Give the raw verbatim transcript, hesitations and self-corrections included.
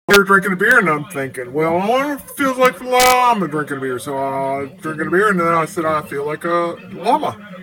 They're drinking a beer, and I'm thinking, well, I wonder if it feels like the llama drinking a beer. So I'm uh, drinking a beer, and then I said, I feel like a llama.